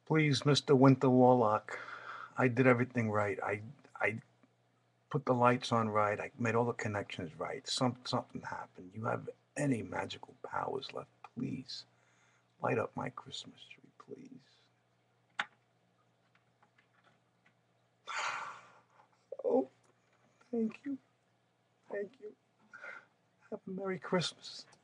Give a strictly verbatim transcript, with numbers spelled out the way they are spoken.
Please, Mister Winter Warlock, I did everything right. I I put the lights on right. I made all the connections right. Some something happened. You have any magical powers left? Please light up my Christmas tree, please. Oh, thank you, thank you. Have a Merry Christmas.